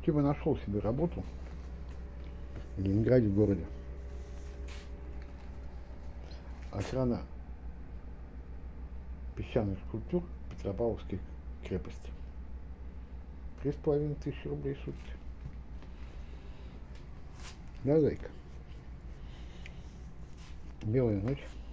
Тима нашел себе работу в Ленинграде, в городе. Охрана песчаных скульптур Петропавловской крепости. 3500 рублей в сутки. Да, зайка. Белая ночь.